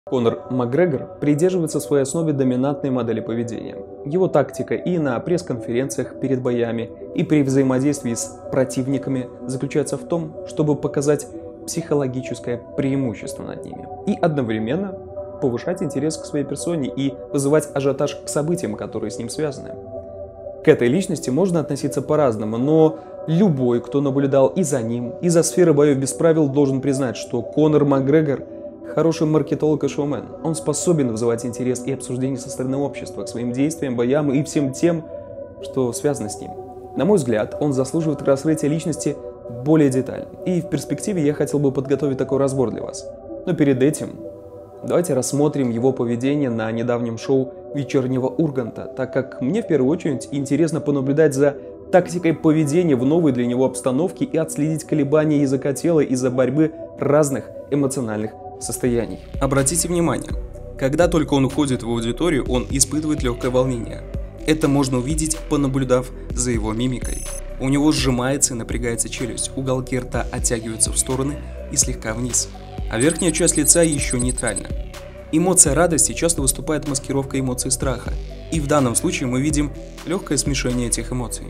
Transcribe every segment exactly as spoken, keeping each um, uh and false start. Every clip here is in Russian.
Конор Макгрегор придерживается в своей основе доминантной модели поведения. Его тактика и на пресс-конференциях перед боями, и при взаимодействии с противниками заключается в том, чтобы показать психологическое преимущество над ними и одновременно повышать интерес к своей персоне и вызывать ажиотаж к событиям, которые с ним связаны. К этой личности можно относиться по-разному, но любой, кто наблюдал и за ним, и за сферой боев без правил, должен признать, что Конор Макгрегор хороший маркетолог и шоумен. Он способен вызывать интерес и обсуждение со стороны общества к своим действиям, боям и всем тем, что связано с ним. На мой взгляд, он заслуживает раскрытия личности более детально. И в перспективе я хотел бы подготовить такой разбор для вас. Но перед этим давайте рассмотрим его поведение на недавнем шоу «Вечернего Урганта», так как мне в первую очередь интересно понаблюдать за тактикой поведения в новой для него обстановке и отследить колебания языка тела из-за борьбы разных эмоциональных состояний. Обратите внимание, когда только он уходит в аудиторию, он испытывает легкое волнение. Это можно увидеть, понаблюдав за его мимикой. У него сжимается и напрягается челюсть, уголки рта оттягиваются в стороны и слегка вниз, а верхняя часть лица еще нейтральна. Эмоция радости часто выступает маскировкой эмоций страха, и в данном случае мы видим легкое смешение этих эмоций.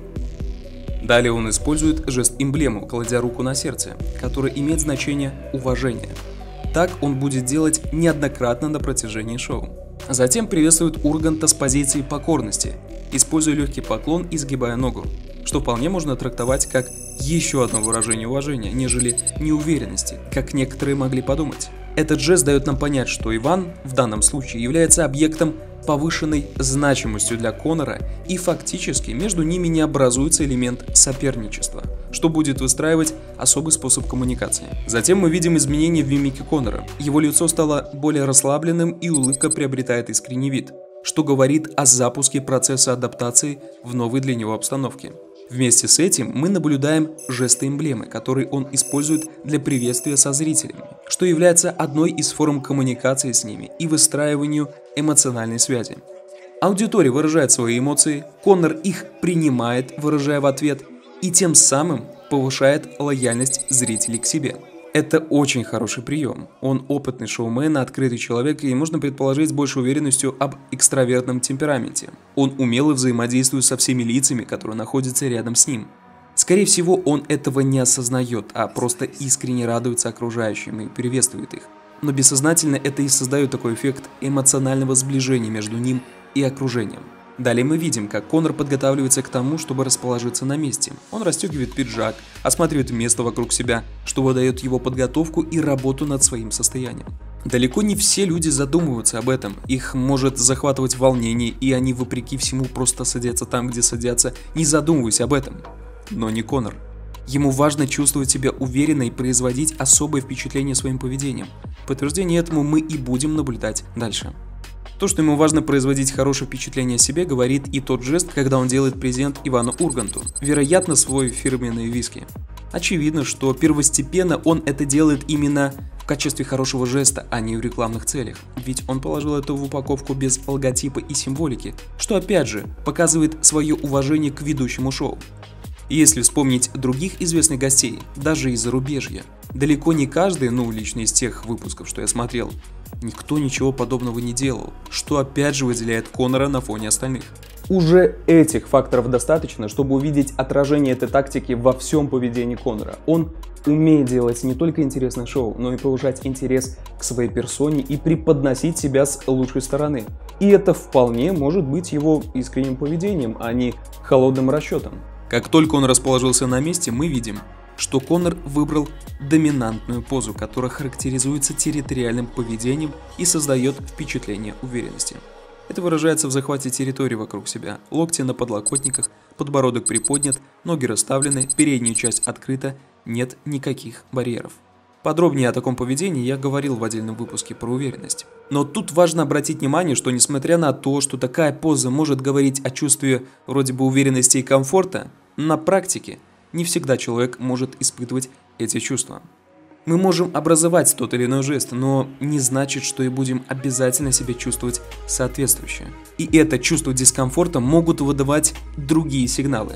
Далее он использует жест-эмблему, кладя руку на сердце, который имеет значение уважения. Так он будет делать неоднократно на протяжении шоу. Затем приветствует Урганта с позиции покорности, используя легкий поклон и сгибая ногу, что вполне можно трактовать как еще одно выражение уважения, нежели неуверенности, как некоторые могли подумать. Этот жест дает нам понять, что Иван в данном случае является объектом повышенной значимостью для Конора, и фактически между ними не образуется элемент соперничества, что будет выстраивать особый способ коммуникации. Затем мы видим изменения в мимике Конора. Его лицо стало более расслабленным, и улыбка приобретает искренний вид, что говорит о запуске процесса адаптации в новой для него обстановке. Вместе с этим мы наблюдаем жесты эмблемы, которые он использует для приветствия со зрителями, что является одной из форм коммуникации с ними и выстраиванию эмоциональной связи. Аудитория выражает свои эмоции, Конор их принимает, выражая в ответ, и тем самым повышает лояльность зрителей к себе. Это очень хороший прием. Он опытный шоумен, открытый человек, и можно предположить с большей уверенностью об экстравертном темпераменте. Он умело взаимодействует со всеми лицами, которые находятся рядом с ним. Скорее всего, он этого не осознает, а просто искренне радуется окружающим и приветствует их. Но бессознательно это и создает такой эффект эмоционального сближения между ним и окружением. Далее мы видим, как Конор подготавливается к тому, чтобы расположиться на месте. Он расстегивает пиджак, осматривает место вокруг себя, что выдает его подготовку и работу над своим состоянием. Далеко не все люди задумываются об этом, их может захватывать волнение, и они вопреки всему просто садятся там, где садятся, не задумываясь об этом. Но не Конор. Ему важно чувствовать себя уверенно и производить особое впечатление своим поведением. В подтверждение этому мы и будем наблюдать дальше. То, что ему важно производить хорошее впечатление о себе, говорит и тот жест, когда он делает презент Ивану Урганту, вероятно, свой фирменный виски. Очевидно, что первостепенно он это делает именно в качестве хорошего жеста, а не в рекламных целях, ведь он положил это в упаковку без логотипа и символики, что опять же показывает свое уважение к ведущему шоу. И если вспомнить других известных гостей, даже из зарубежья, далеко не каждый, ну лично из тех выпусков, что я смотрел, никто ничего подобного не делал, что опять же выделяет Конора на фоне остальных. Уже этих факторов достаточно, чтобы увидеть отражение этой тактики во всем поведении Конора. Он умеет делать не только интересное шоу, но и повышать интерес к своей персоне и преподносить себя с лучшей стороны. И это вполне может быть его искренним поведением, а не холодным расчетом. Как только он расположился на месте, мы видим, что Конор выбрал доминантную позу, которая характеризуется территориальным поведением и создает впечатление уверенности. Это выражается в захвате территории вокруг себя, локти на подлокотниках, подбородок приподнят, ноги расставлены, передняя часть открыта, нет никаких барьеров. Подробнее о таком поведении я говорил в отдельном выпуске про уверенность. Но тут важно обратить внимание, что несмотря на то, что такая поза может говорить о чувстве вроде бы уверенности и комфорта, на практике не всегда человек может испытывать эти чувства. Мы можем образовать тот или иной жест, но не значит, что и будем обязательно себя чувствовать соответствующе. И это чувство дискомфорта могут выдавать другие сигналы.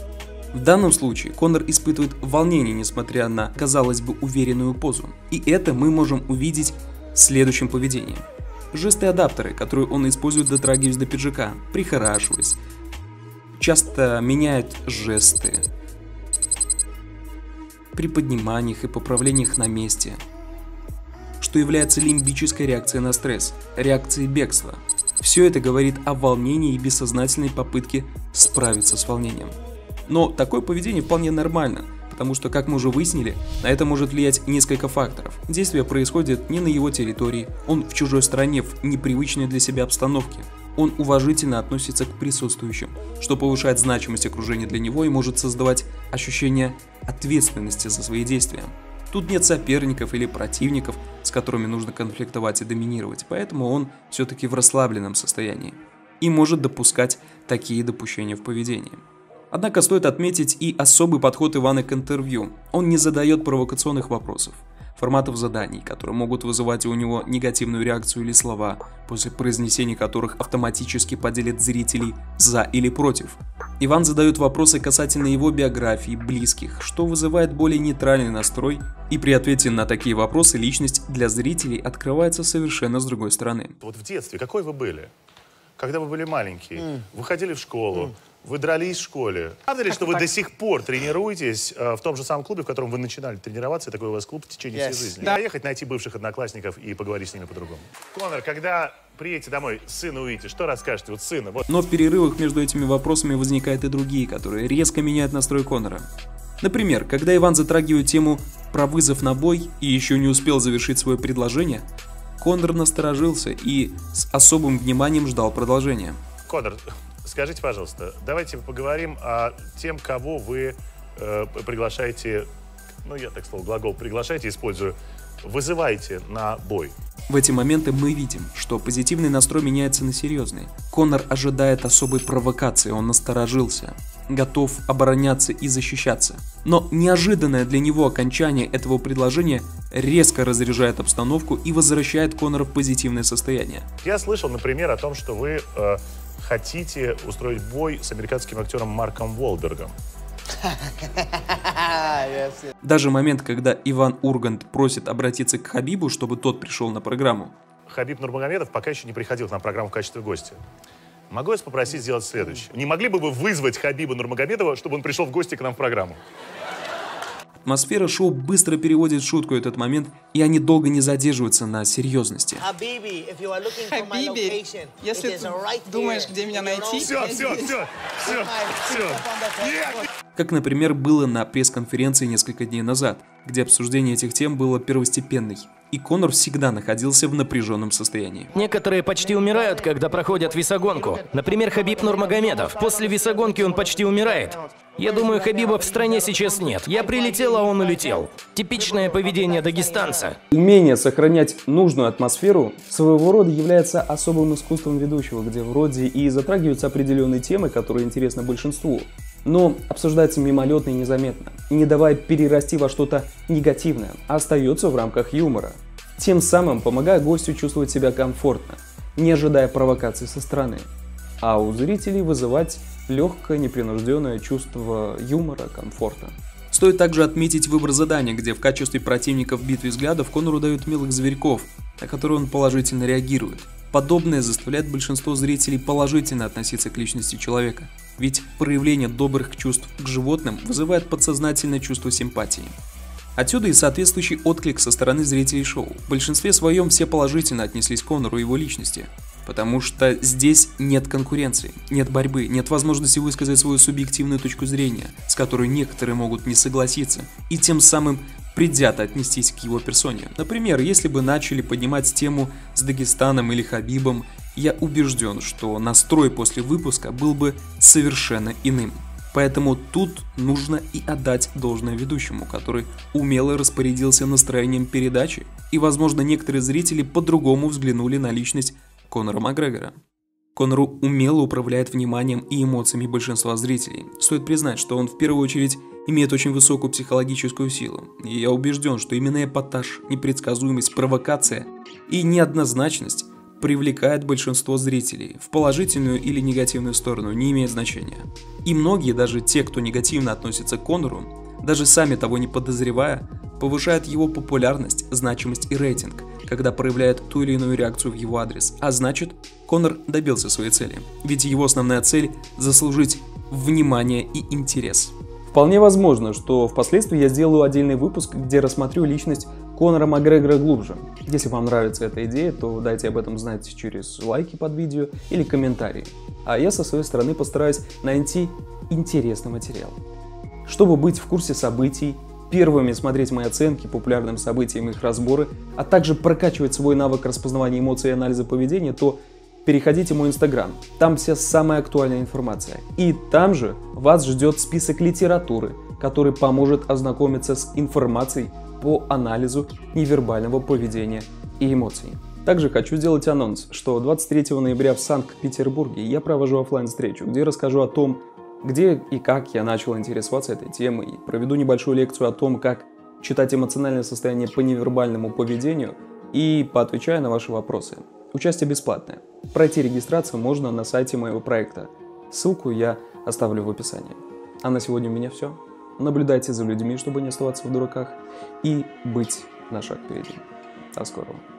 В данном случае Конор испытывает волнение, несмотря на, казалось бы, уверенную позу. И это мы можем увидеть следующим поведением. Жесты-адаптеры, которые он использует, дотрагиваясь до пиджака, прихорашиваясь, часто меняет жесты при подниманиях и поправлениях на месте, что является лимбической реакцией на стресс, реакцией бегства. Все это говорит о волнении и бессознательной попытке справиться с волнением. Но такое поведение вполне нормально, потому что, как мы уже выяснили, на это может влиять несколько факторов. Действие происходит не на его территории, он в чужой стране, в непривычной для себя обстановке. Он уважительно относится к присутствующим, что повышает значимость окружения для него и может создавать ощущение ответственности за свои действия. Тут нет соперников или противников, с которыми нужно конфликтовать и доминировать, поэтому он все-таки в расслабленном состоянии и может допускать такие допущения в поведении. Однако стоит отметить и особый подход Ивана к интервью. Он не задает провокационных вопросов, форматов заданий, которые могут вызывать у него негативную реакцию или слова, после произнесения которых автоматически поделят зрителей за или против. Иван задает вопросы касательно его биографии, близких, что вызывает более нейтральный настрой, и при ответе на такие вопросы личность для зрителей открывается совершенно с другой стороны. Вот в детстве какой вы были? Когда вы были маленькие, mm. вы ходили в школу, mm. вы дрались в школе. Правда ли, что вы так? до сих пор тренируетесь э, в том же самом клубе, в котором вы начинали тренироваться, и такой у вас клуб в течение yes. всей жизни? Да. Поехать, найти бывших одноклассников и поговорить с ними по-другому. Конор, когда приедете домой, сына увидите, что расскажете? Вот сына, вот. Но в перерывах между этими вопросами возникают и другие, которые резко меняют настрой Конора. Например, когда Иван затрагивает тему про вызов на бой и еще не успел завершить свое предложение, Конор насторожился и с особым вниманием ждал продолжения. Конор, скажите, пожалуйста, давайте поговорим о тем, кого вы э, приглашаете, ну я так слово глагол приглашаете, использую, вызываете на бой. В эти моменты мы видим, что позитивный настрой меняется на серьезный. Конор ожидает особой провокации, он насторожился, готов обороняться и защищаться. Но неожиданное для него окончание этого предложения резко разряжает обстановку и возвращает Конора в позитивное состояние. Я слышал, например, о том, что вы э, хотите устроить бой с американским актером Марком Уолбергом. Даже момент, когда Иван Ургант просит обратиться к Хабибу, чтобы тот пришел на программу. Хабиб Нурмагомедов пока еще не приходил на программу в качестве гостя. Могу я вас попросить сделать следующее? Не могли бы вы вызвать Хабиба Нурмагомедова, чтобы он пришел в гости к нам в программу? Атмосфера шоу быстро переводит в шутку этот момент, и они долго не задерживаются на серьезности. Хабиби, если ты думаешь, где меня найти... Все, все, все, все, все. Как, например, было на пресс-конференции несколько дней назад, где обсуждение этих тем было первостепенной, и Конор всегда находился в напряженном состоянии. Некоторые почти умирают, когда проходят весогонку. Например, Хабиб Нурмагомедов. После весогонки он почти умирает. Я думаю, Хабиба в стране сейчас нет. Я прилетел, а он улетел. Типичное поведение дагестанца. Умение сохранять нужную атмосферу своего рода является особым искусством ведущего, где вроде и затрагиваются определенные темы, которые интересны большинству, но обсуждается мимолетно и незаметно, не давая перерасти во что-то негативное, а остается в рамках юмора. Тем самым помогая гостю чувствовать себя комфортно, не ожидая провокаций со стороны, а у зрителей вызывать легкое непринужденное чувство юмора, комфорта. Стоит также отметить выбор задания, где в качестве противника в битве взглядов Конору дают милых зверьков, на которые он положительно реагирует. Подобное заставляет большинство зрителей положительно относиться к личности человека, ведь проявление добрых чувств к животным вызывает подсознательное чувство симпатии. Отсюда и соответствующий отклик со стороны зрителей шоу. В большинстве своем все положительно отнеслись к Конору и его личности, потому что здесь нет конкуренции, нет борьбы, нет возможности высказать свою субъективную точку зрения, с которой некоторые могут не согласиться, и тем самым предвзято отнестись к его персоне. Например, если бы начали поднимать тему с Дагестаном или Хабибом, я убежден, что настрой после выпуска был бы совершенно иным. Поэтому тут нужно и отдать должное ведущему, который умело распорядился настроением передачи, и, возможно, некоторые зрители по-другому взглянули на личность Конора Макгрегора. Конору умело управляет вниманием и эмоциями большинства зрителей. Стоит признать, что он в первую очередь имеет очень высокую психологическую силу, и я убежден, что именно эпатаж, непредсказуемость, провокация и неоднозначность привлекает большинство зрителей, в положительную или негативную сторону, не имеет значения. И многие, даже те, кто негативно относится к Конору, даже сами того не подозревая, повышает его популярность, значимость и рейтинг, когда проявляет ту или иную реакцию в его адрес. А значит, Конор добился своей цели. Ведь его основная цель – заслужить внимание и интерес. Вполне возможно, что впоследствии я сделаю отдельный выпуск, где рассмотрю личность Конора Макгрегора глубже. Если вам нравится эта идея, то дайте об этом знать через лайки под видео или комментарии. А я со своей стороны постараюсь найти интересный материал. Чтобы быть в курсе событий, первыми смотреть мои оценки популярным событиям и их разборы, а также прокачивать свой навык распознавания эмоций и анализа поведения, то переходите в мой инстаграм, там вся самая актуальная информация. И там же вас ждет список литературы, который поможет ознакомиться с информацией по анализу невербального поведения и эмоций. Также хочу сделать анонс, что двадцать третьего ноября в Санкт-Петербурге я провожу офлайн-встречу, где расскажу о том, где и как я начал интересоваться этой темой, и проведу небольшую лекцию о том, как читать эмоциональное состояние по невербальному поведению и поотвечаю на ваши вопросы. Участие бесплатное. Пройти регистрацию можно на сайте моего проекта. Ссылку я оставлю в описании. А на сегодня у меня все. Наблюдайте за людьми, чтобы не оставаться в дураках, и быть на шаг впереди. До скорого.